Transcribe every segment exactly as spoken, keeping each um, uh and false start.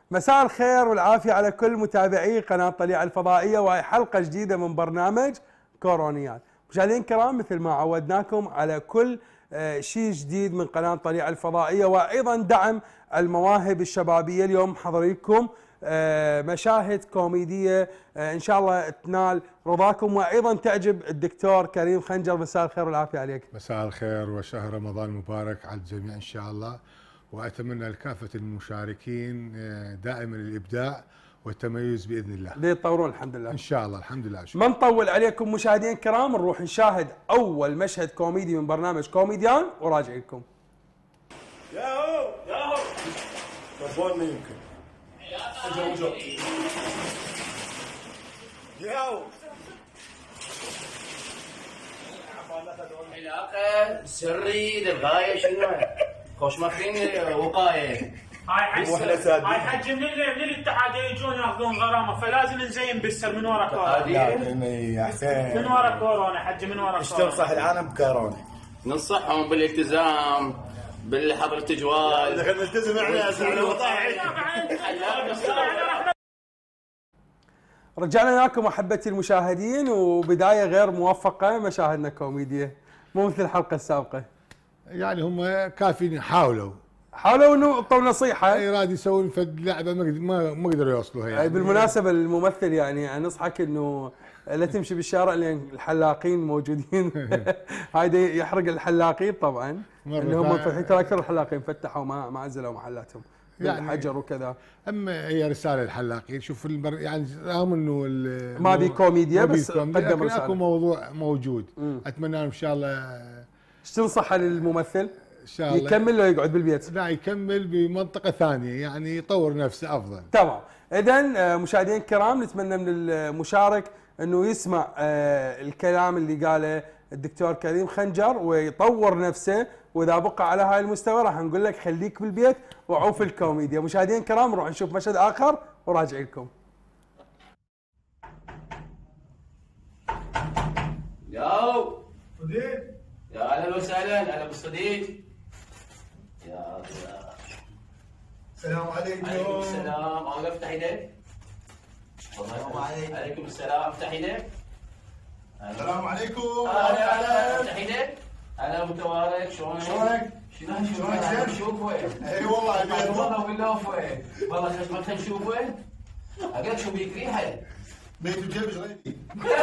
مساء الخير والعافية على كل متابعي قناة طليعة الفضائية، وهي حلقة جديدة من برنامج كورونيات. مشاهدين الكرام، مثل ما عودناكم على كل شيء جديد من قناة طليعة الفضائية، وأيضا دعم المواهب الشبابية. اليوم حضر لكم مشاهد كوميدية إن شاء الله تنال رضاكم وأيضا تعجب الدكتور كريم خنجر. مساء الخير والعافية عليك. مساء الخير وشهر رمضان مبارك على الجميع إن شاء الله، وأتمنى لكافة المشاركين دائما الإبداع والتميز بإذن الله. ليتطورون الحمد لله. إن شاء الله الحمد لله. ما نطول عليكم مشاهدين الكرام، نروح نشاهد أول مشهد كوميدي من برنامج كوميديان وراجع لكم. ياهو ياهو تلفوننا يمكن. ياهو علاقة سري للغاية شنو؟ خوش ماخذين وقاية. هاي هاي حج من من الاتحادية يجون ياخذون غرامة، فلازم نزين بالسر من ورا كورونا. يا حسين من ورا كورونا حج، من ورا كورونا. ايش تنصح العالم بكورونا؟ ننصحهم بالالتزام بالحظر التجوال. اذا كنا نلتزم احنا على وضعي. رجعنا لكم احبتي المشاهدين، وبدايه غير موفقه، مشاهدنا كوميديه مو مثل الحلقه السابقه. يعني هم كافيين، حاولوا حاولوا انه يعطوا نصيحه، يراد يسوون فد لعبه ما ما قدروا يوصلوها. يعني بالمناسبه الممثل يعني, يعني نصحك انه لا تمشي بالشارع لان الحلاقين موجودين. هاي يحرق الحلاقين طبعا، انهم منفتحين، ترى اكثر الحلاقين فتحوا ما ما عزلوا محلاتهم يعني حجر وكذا. اما هي رساله للحلاقين، شوف البر يعني رغم انه ما بي كوميديا بس قدم رساله، اكو موضوع موجود. مم. اتمنى ان شاء الله. ايش تنصح للممثل؟ ان شاء الله يكمل ولا يقعد بالبيت؟ لا، يكمل بمنطقه ثانيه، يعني يطور نفسه افضل. تمام. اذا مشاهدينا الكرام، نتمنى من المشارك انه يسمع الكلام اللي قاله الدكتور كريم خنجر ويطور نفسه، واذا بقى على هاي المستوى راح نقول لك خليك بالبيت وعوف الكوميديا. مشاهدينا الكرام، نروح نشوف مشهد اخر وراجع لكم. ياو صديق، يا اهلا وسهلا، اهلا بالصديق. يا السلام عليكم. عليكم السلام. انا افتح ايدك. السلام عليكم. عليكم السلام. افتح ايدك. السلام عليكم. اهلا اهلا. افتح ايدك. اهلا متوارك، شلونك؟ شلونك؟ شلونك؟ شلونك زين؟ نشوفه. اي والله ابي والله باللوفه. والله خشمتها نشوفه. اقول لك شو بيك ريحه؟ بيت الجبش غيري.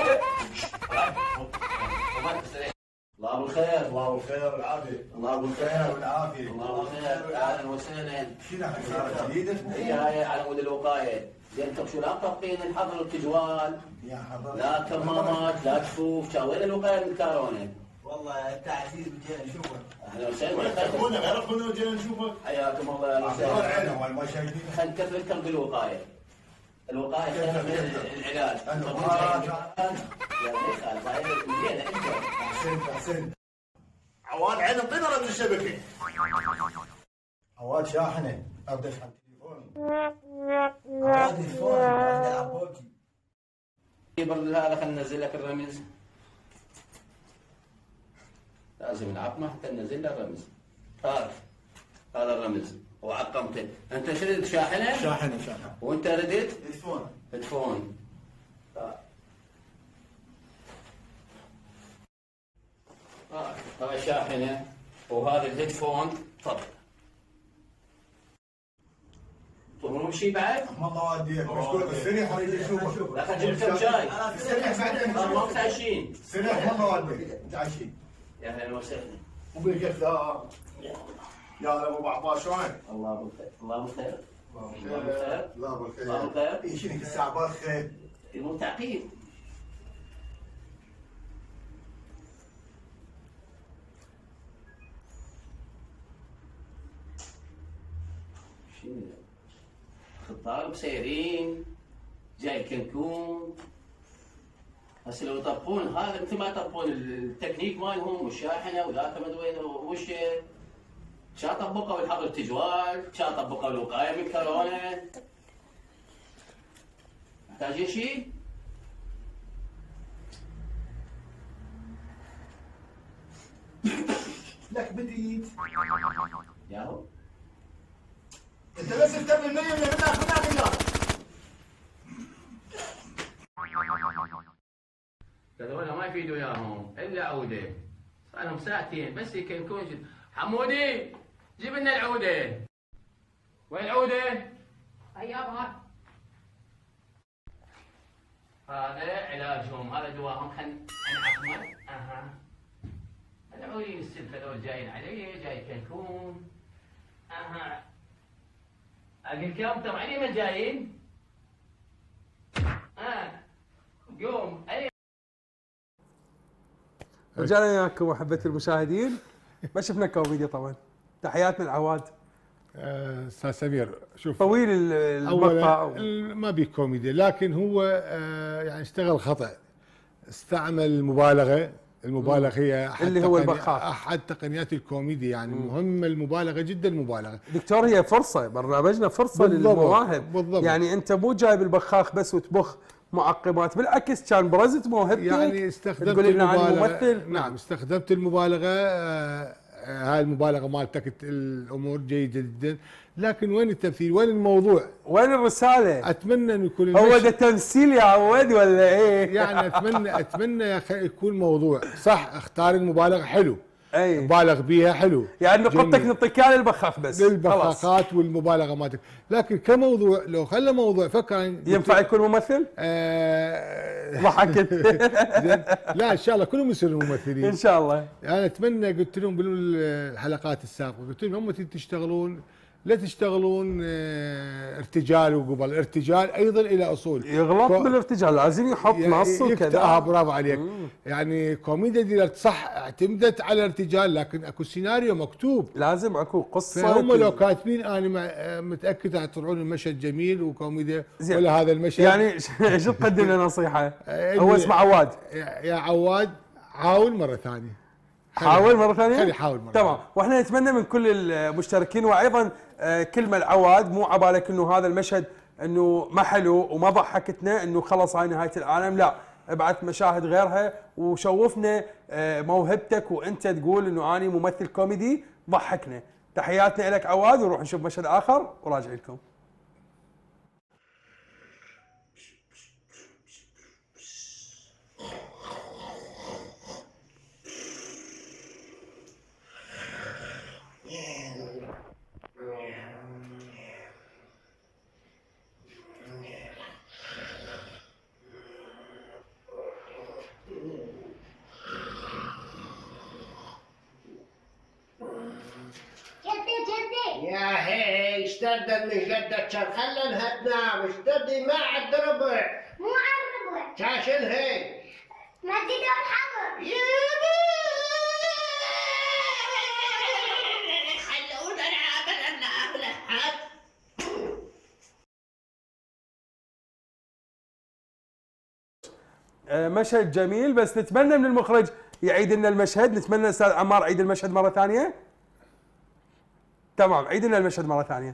الله بالخير. الله بالخير والعافيه. الله بالخير والعافيه. الله بالخير. اهلا وسهلا. شنو حق جديده؟ هي هاي على مود الوقايه. انتم شو لا مطبقين الحظر التجوال؟ يا حضرتك لا كمامات، لا كفوف، وين الوقايه من الكورونا؟ والله انت عزيز بجينا نشوفك. اهلا وسهلا. وين اخونا غير اخونا وجينا نشوفك. حياكم الله. اهلا اخبار وسهلا. عينه وين ما شايفين. خلينا نكفلكم بالوقايه. الوقايه خير من العلاج. يا اخي هاي زينه انت. احسنت احسنت. عواد عين انطينا من الشبكه. عواد شاحنه، ابدش على التليفون. عواد الفون عند العبوكي. هذا خلينا ننزل لك الرمز. لازم العظمه حتى ننزل له الرمز. هذا هذا الرمز وعقمته. انت شردت شاحنه؟ شاحنه شاحنه. وانت ردت؟ هيدفون. هيدفون. هذا شاحنه وهذا الهيدفون. تفضل. تبغون شيء بعد؟ الله وديك مشكور. استريح اريد اشوفك. لا خلينا نجيب لكم شاي. استريح بعدين. ما متعشين. استريح والله وديك متعشين. يا اهلا وسهلا. وبيك يا يا ابو بعباش شلونك؟ الله بالخير. الله بالخير. الله بالخير. الله بالخير. الله بالخير. اي شنو الساعه بالخير؟ مو تعقيد. شنو؟ خطاب سيرين جاي كنكون. هسه لو يطبقون هذا مثل ما يطبقون التكنيك مالهم والشاحنه وذاك ما ادري وين وش شا طبقوا الحظر التجوال، شا طبقوا الوقايه من كورونا. محتاجين شيء؟ لك بديت ياهو انت بس اهتم بالمية اللي بدك بدك هذول ما يفيدوا وياهم الا عوده. صار لهم ساعتين بس يكنكون. حمودي جيب لنا العوده. وين العوده؟ هي ابها. هذا علاجهم، هذا دواهم. خل انا احمد. اها العولين السلف هذول جايين علي، جاي كنكون. اها اقول لكم انتم علي من جايين؟ اه قوم علي. رجعنا وياكم احبه المشاهدين. ما شفنا كوميديا طبعا. تحياتنا العواد. استاذ سمير شوف، طويل المقطع ما بيه كوميديا، لكن هو آه يعني اشتغل خطأ، استعمل المبالغه. المبالغه هي أحد اللي هو البخاخ، احد تقنيات الكوميديا، يعني مهمه المبالغه جدا. المبالغه دكتور هي فرصه، برنامجنا فرصه للمواهب. بالضبط. يعني انت مو جايب البخاخ بس وتبخ معقمات، بالعكس كان برزت موهبتك. يعني استخدمت المبالغه. نعم استخدمت المبالغه. آه هاي المبالغه مالتك الامور جيده جدا، لكن وين التمثيل؟ وين الموضوع؟ وين الرساله؟ اتمنى انه يكون هو ده تمثيل يا عواد ولا ايه؟ يعني اتمنى اتمنى يا اخي يكون موضوع صح. اختار المبالغه حلو، اي مبالغ بيها حلو، يعني نقطتك نعطيك للبخاخ بس للبخاخات والمبالغه مالتك، لكن كموضوع لو خلى موضوع فكر ينفع يكون ممثل؟ آه ضحكت. لا ان شاء الله كلهم يصيروا ممثلين ان شاء الله. انا اتمنى، قلت لهم بالحلقات السابقه، قلت لهم هم تشتغلون لا تشتغلون ارتجال وقبل ارتجال ايضا الى اصول. يغلط ف... بالارتجال لازم يحط نص وكذا. اه برافو عليك. مم. يعني كوميديا دي صح اعتمدت على الارتجال، لكن اكو سيناريو مكتوب، لازم اكو قصه. فهم لو كاتبين انا متاكد يطلعون المشهد جميل وكوميديا ولا هذا المشهد. يعني شو تقدم لنا نصيحه؟ هو اسمه عواد. يا عواد حاول مره ثانيه. حاول مره ثانيه؟ خلي يحاول مره تمام. واحنا نتمنى من كل المشتركين، وايضا كلمه العواد مو عبالك انه هذا المشهد انه ما حلو وما ضحكتنا انه خلص هاي نهايه العالم، لا ابعث مشاهد غيرها وشوفنا موهبتك وانت تقول انه اني ممثل كوميدي ضحكنا. تحياتنا لك عواد، ونروح نشوف مشهد اخر وراجع لكم. يا هي اشتدت من جدك، خلنها تنام. اشتدي ما عد ربع. مو على الربع. شاشن هي مددوا الحظر. يابا خلونا نعمل لنا اهل حد. مشهد جميل، بس نتمنى من المخرج يعيد لنا المشهد. نتمنى استاذ عمار عيد المشهد مره ثانيه. تمام، عيد لنا المشهد مره ثانيه.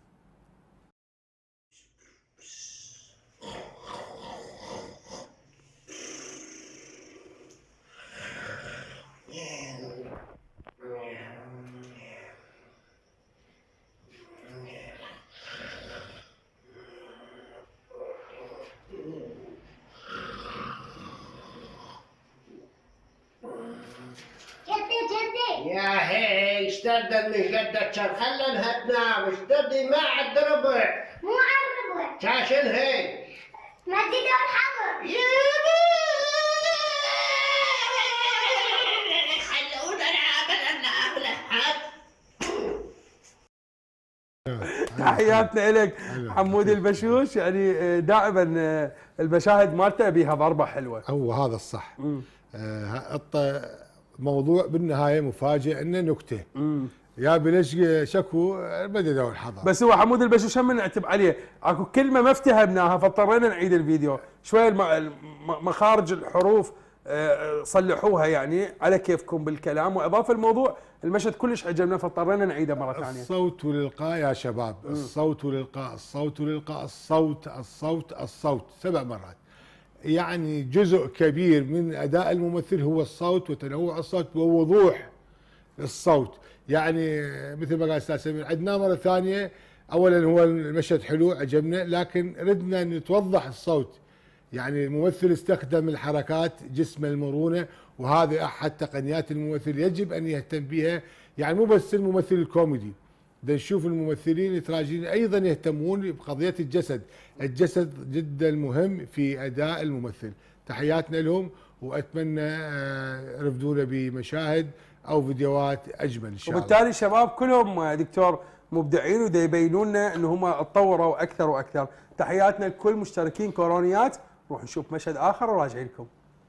يا هي اشتدت من جدك، خلنها تنام. اشتدي ما عد ربع. مو على الربع. شاشن هي مددوا الحظر. يابا خلونا نعمل لنا اهل حد. تحياتنا لك حمود البشوش. يعني دائما المشاهد مالته بيها ضربه حلوه. هو هذا الصح. آه موضوع بالنهايه مفاجئ انه نكته. امم يا بلش شكو بددوا الحظر. بس هو حمود البشوش هم نعتب عليه، اكو كلمه ما افتهمناها فاضطرينا نعيد الفيديو شوي. مخارج الحروف صلحوها يعني على كيفكم بالكلام، واضافه الموضوع المشهد كلش عجبنا فاضطرينا نعيده مره ثانيه. الصوت والالقاء يا شباب. مم. الصوت والالقاء، الصوت والالقاء، الصوت الصوت الصوت سبع مرات. يعني جزء كبير من اداء الممثل هو الصوت وتنوع الصوت ووضوح الصوت. يعني مثل ما قال استاذ سمير عدناه مره ثانيه. اولا هو المشهد حلو عجبنا، لكن ردنا ان توضح الصوت. يعني الممثل استخدم الحركات جسم المرونه، وهذه احد تقنيات الممثل يجب ان يهتم بها. يعني مو بس الممثل الكوميدي، بدنا نشوف الممثلين التراجيديين ايضا يهتمون بقضيه الجسد، الجسد جدا مهم في اداء الممثل. تحياتنا لهم، واتمنى يرفدونا بمشاهد او فيديوهات اجمل ان شاء الله. وبالتالي شباب كلهم دكتور مبدعين ودا يبينون لنا ان هم اتطوروا اكثر واكثر. تحياتنا لكل مشتركين كورونيات. نروح نشوف مشهد اخر وراجعين لكم.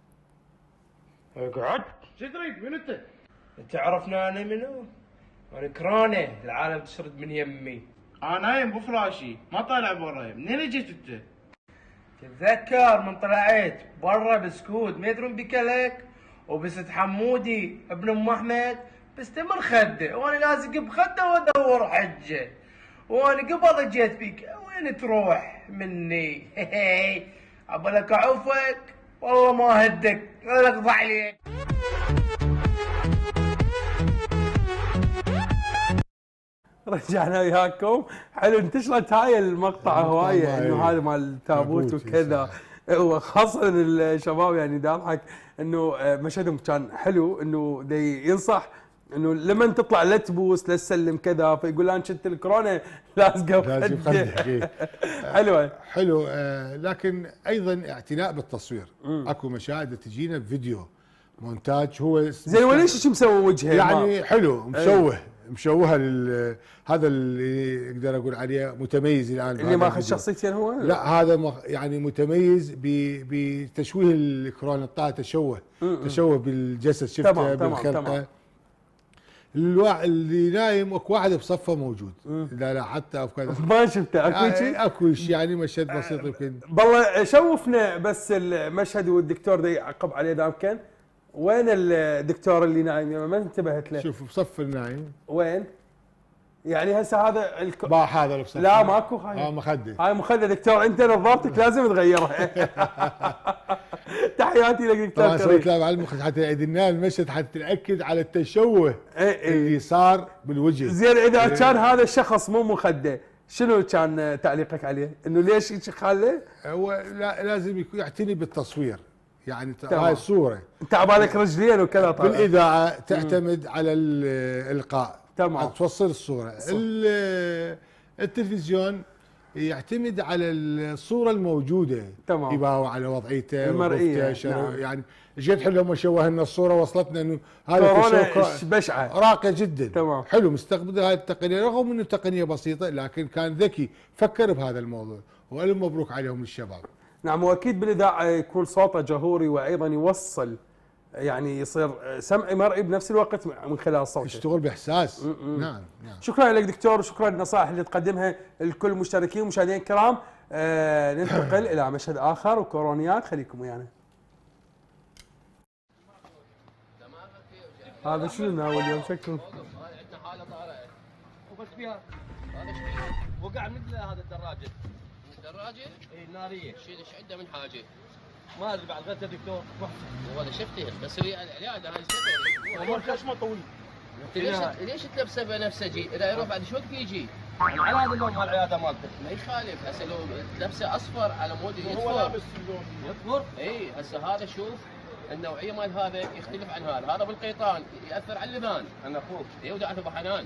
اقعد. شو تريد؟ من انت؟ انت عرفنا انا منو؟ انا كرانه، العالم تشرد من يمي. انا نايم ابو فراشي، ما طالع برا. منين جيت انت؟ تتذكر من طلعت برا بسكوت ما يدرون بكلك، وبست حمودي ابن ام احمد بستمر خده، وانا لازق بخده وادور حجه، وانا قبل جيت بك وين تروح مني؟ عبالك اعوفك والله ما هدك ولا اقضى عليك. رجعنا وياكم. حلو انتشرت هاي المقطع هوايه، انه هذا مال التابوت وكذا، وخاصه الشباب يعني دا انه مشهدهم كان حلو، انه دي ينصح انه لما تطلع لا تبوس لا تسلم كذا، فيقول لان شت الكورونا لازقه بخدك. حلوه حلو. آه لكن ايضا اعتناء بالتصوير. مم. اكو مشاهد تجينا بفيديو مونتاج هو زين، وليش شو مسوي وجهه يعني ما. حلو مشوه. أي. مشوهه لل هذا اللي اقدر اقول عليه متميز الان، اللي ماخذ شخصيتين هو. لا هذا مخ... يعني متميز بتشويه الكورونا، طاعه تشوه. مم. تشوه بالجسد، شفته بالخلقه. الوا... اللي نايم اكو واحد بصفه موجود. مم. اذا لاحظت او كذا ما شفته. اكو شيء اكو شيء يعني مشهد بسيط يمكن. بالله شوفنا بس المشهد والدكتور ده يعقب عليه دامكن. وين الدكتور اللي نايم؟ ما انتبهت له. شوف بصف النايم وين؟ يعني هسه هذا الك... باح هذا اللي بصف. لا ماكو هاي. اه مخده. هاي مخده دكتور، انت نظارتك لازم تغيرها. تحياتي لك دكتور. طبعا سويت لعب على المخ حتى يعيدنا المشهد حتى ناكد على التشوه ايه اللي صار بالوجه. زين اذا ايه. كان هذا الشخص مو مخده، شنو كان تعليقك عليه؟ انه ليش هيك خاله؟ هو لا لازم يكون يعتني بالتصوير. يعني هاي الصوره انت عبالك رجلين وكذا طبعا. بالاذاعه تعتمد مم. على الالقاء. تمام. توصل الصوره. التلفزيون يعتمد على الصوره الموجوده. تمام. يباوع على وضعيته المرئيه. نعم. يعني جد حلو لما شوه لنا الصوره، وصلتنا انه هذا بشعه راقيه جدا. تمام. حلو مستقبل هذه التقنيه، رغم انه تقنيه بسيطه لكن كان ذكي، فكر بهذا الموضوع، والف مبروك عليهم الشباب. نعم. واكيد بالاذاعه يكون صوته جهوري، وايضا يوصل يعني يصير سمعي مرئي بنفس الوقت من خلال صوته. يشتغل باحساس. نعم نعم. شكرا لك دكتور، وشكرا للنصائح اللي تقدمها لكل المشتركين. مشاهدينا الكرام آه ننتقل الى مشهد اخر وكورونيات، خليكم ويانا. هذا شنو ناول اليوم شكله؟ عندنا حاله طارئه وبس فيها هذا وقع مثل هذا الدراجه. الدراجه؟ اي الناريه. شيل ايش عنده من حاجه؟ ما ادري بعد غدا دكتور. والله شفته بس هي العياده هاي سفر. امور خشمه طويل. ليش ليش تلبسه بنفسجي؟ اذا يروح بعد شو وقت يجي؟ على هذا اللون مال العياده مالته. ما يخالف، هسه لو تلبسه اصفر على مود يصفر. هو لابس اللون يصفر؟ اي هسه هذا شوف النوعيه مال هذا يختلف عن هذا، هذا بالقيطان ياثر على اللبان. انا اخوك. اي ودعته ابو حنان.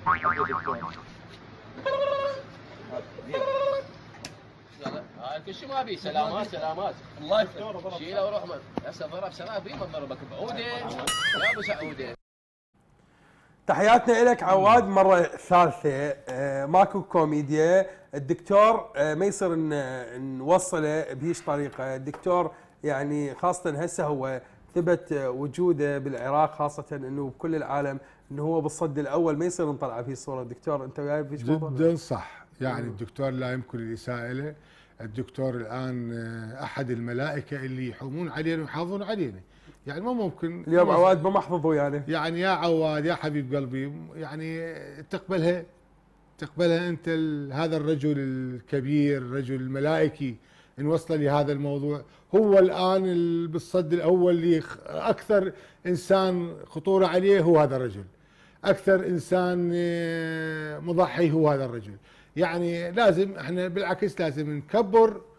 هاي كل شيء ما بي. سلامات سلامات. الله يستر. شيله وروح هسه ضرب سرابي ما ضربك بعوده. يا ابو سعوده. تحياتنا لك عواد مره ثالثه. آه ماكو كوميديا. الدكتور آه ما يصير نوصله بهيش طريقه. الدكتور يعني خاصه هسه هو ثبت وجوده بالعراق، خاصه انه بكل العالم انه هو بالصد الاول، ما يصير نطلع فيه الصوره. الدكتور انت وياي بهيش موضوع؟ جدا صح. يعني الدكتور لا يمكن الاساءه له. الدكتور الان احد الملائكه اللي يحومون علينا ويحافظون علينا. يعني ما ممكن اليوم عواد ما محظوظ ويانا. يعني يا عواد يا حبيب قلبي، يعني تقبلها تقبلها انت هذا الرجل الكبير، الرجل الملائكي ان وصل لهذا الموضوع. هو الان بالصد الاول اللي اكثر انسان خطوره عليه هو هذا الرجل، اكثر انسان مضحي هو هذا الرجل. يعني لازم احنا بالعكس لازم نكبر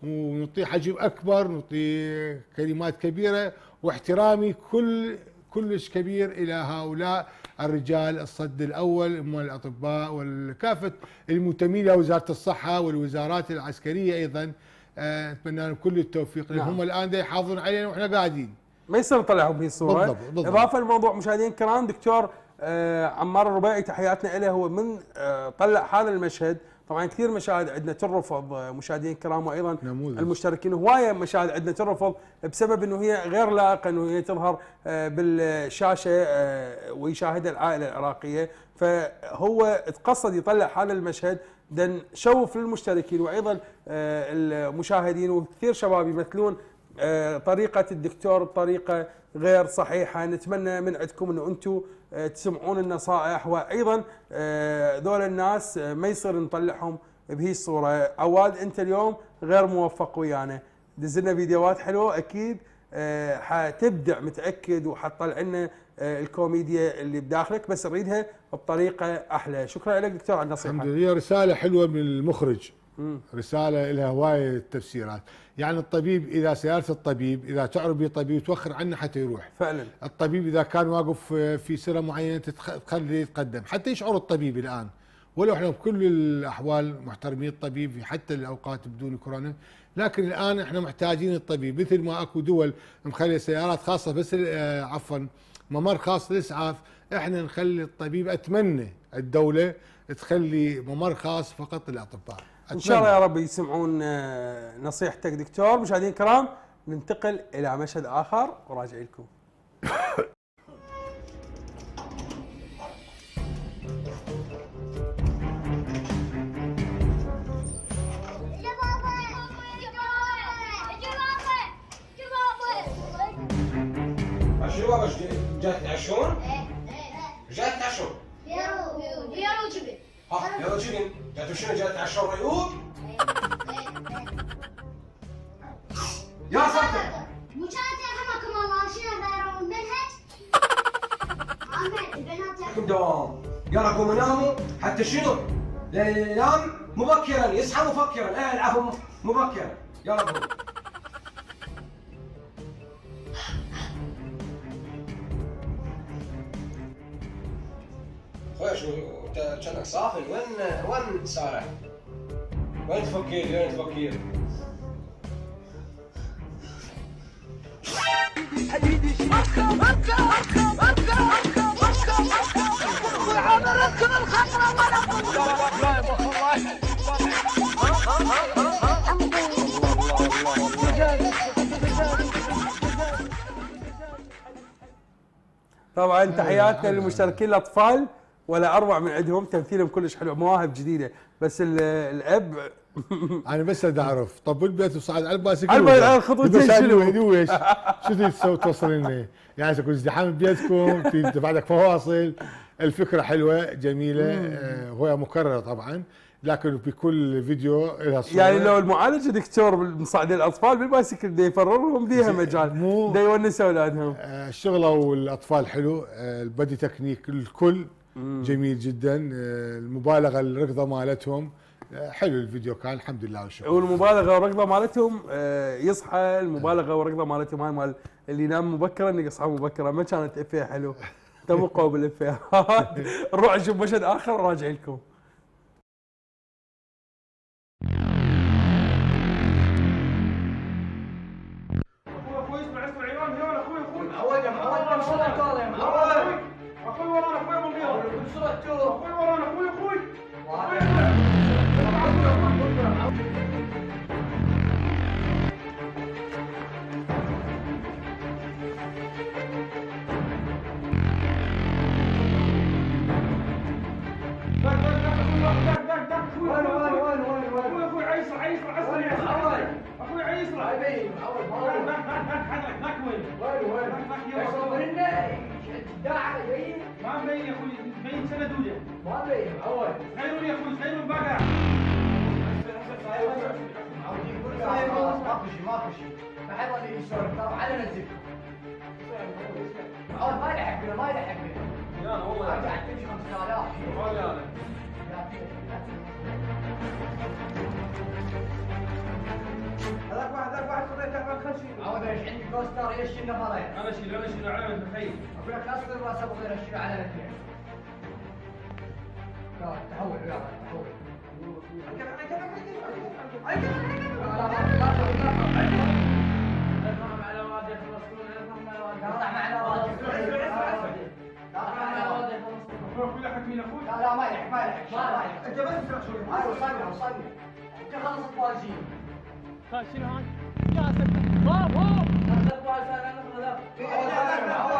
ونعطيه حجم اكبر، نعطيه كلمات كبيره، واحترامي كل كلش كبير الى هؤلاء الرجال الصد الاول من الاطباء والكافه المنتمين الى وزاره الصحه والوزارات العسكريه ايضا. اتمنى لهم كل التوفيق لان هم الان دا يحافظون علينا واحنا قاعدين. ما يصير نطلعهم بهي الصوره. بالضبط بالضبط. اضافه للموضوع مشاهدينا الكرام، دكتور آه عمار الربيعي تحياتنا له، هو من آه طلع هذا المشهد. طبعا كثير مشاهد عندنا ترفض مشاهدينا الكرام، وايضا نموذج. المشتركين هوايه مشاهد عندنا ترفض بسبب انه هي غير لائقه انه هي تظهر آه بالشاشه آه ويشاهدها العائله العراقيه، فهو تقصد يطلع هذا المشهد دن شوف للمشتركين وايضا آه المشاهدين، وكثير شباب يمثلون آه طريقه الدكتور بطريقه غير صحيحه. نتمنى من عندكم انه انتم تسمعون النصائح، وايضا ذول الناس ما يصير نطلعهم بهي الصوره. عواد انت اليوم غير موفق ويانا، دز لنا فيديوهات حلوه اكيد حتبدع متاكد، وحتطلع لنا الكوميديا اللي بداخلك، بس نريدها بطريقه احلى. شكرا لك دكتور على النصيحه. الحمد لله، رساله حلوه من المخرج. مم. رساله لها هوايه تفسيرات. يعني الطبيب اذا سياره الطبيب اذا تعرف به طبيب توخر عنه حتى يروح. فعلا الطبيب اذا كان واقف في سيره معينه تخليه يتقدم حتى يشعر الطبيب الان. ولو احنا بكل الاحوال محترمين الطبيب في حتى الاوقات بدون كورونا، لكن الان احنا محتاجين الطبيب. مثل ما اكو دول مخلي سيارات خاصه بس آه عفوا ممر خاص للاسعاف، احنا نخلي الطبيب. اتمنى الدوله تخلي ممر خاص فقط للاطباء. ان شاء الله يا رب يسمعون نصيحتك دكتور. مشاهدينا الكرام ننتقل الى مشهد اخر وراجع لكم. شو بابا جات تعشون؟ ايه ايه جات تعشون؟ بيرو بيرو جبن. ها بيرو جبن، جاتوا شنو جات تعشون ريوق؟ يا ساتر مو كانت يرحمكم الله شنو غيروا المنهج؟ عمل البنات لكم دوام، يلا قوموا ناموا حتى شنو؟ لين ينام مبكرا يصحى مفكرا، ايه العفو مبكرا، يلا قوموا. خويا شو انت كانك صافي، وين وين سارح؟ وين تفكير؟ وين تفكير؟ حبيبي اركب اركب اركب اركب اركب اركب اركب وعمر اركب الخطره ولا طبعا تحياتنا للمشتركين الاطفال، ولا اروع من عندهم، تمثيلهم كلش حلو، مواهب جديده. بس الاب انا بس بدي اعرف طب البيت وصعد على الباسكل على الخطوتين شنو؟ يدوش شو تريد تسوي توصل لنا؟ يعني تكون ازدحام ببيتكم، في بعدك فواصل. الفكره حلوه جميله، آه هو مكرره طبعا، لكن بكل فيديو لها صوره. يعني لو المعالج دكتور مصعدين الاطفال بالباسكل بده يفررهم بيها مجال، بده يونسوا اولادهم. آه الشغله والاطفال حلو، آه البدي تكنيك الكل مم. جميل جدا، آه المبالغه الركضه مالتهم حلو. الفيديو كان الحمد لله والشكر. والمبالغه والركضه مالتهم يصحى، المبالغه والركضه مالتهم هاي مال اللي ينام مبكرا اللي يصحى مبكرا، ما كانت افيه حلو. تبقوا بالافيه. نروح نشوف مشهد اخر وراجع لكم. اخوي اخوي اسمع اسمع ايران ايران اخوي اخوي معود يا معود شو الكار يا معود؟ اخوي ورانا اخوي ابو مغيره شو التور؟ اخوي ورانا اخوي اخوي وين وين وين وين وين؟ اخوي اخوي عيسر عيسر عيسر يا اخوي اخوي عيسر عيبين معود معود هناك وين؟ وين وين؟ صورنا داعي جايين؟ ما مبين يا اخوي، مبين سنه دوله ما مبين معود. خيرون يا اخوي خيرون بقى. ماكو شيء ماكو شيء، ما حد راضي يسولف ترى على نزلكم. معود ما يلحقنا ما يلحقنا. يا انا والله قاعد تمشي خمسة آلاف. والله انا لا ايش عندي كوستر ايش اللي فريق؟ انا اشيله انا اشيله على المخيم. اقول لك اصبر بس ابغى غير اشيله على الاثنين. لا تحول لا تحول. لا لا ما يلحق ما يلحق ما يلحق انت بس تسرع شوي هاي وصلنا وصلنا انت خلص الباجين شنو هاي؟ يا سبت بابو لا لا لا لا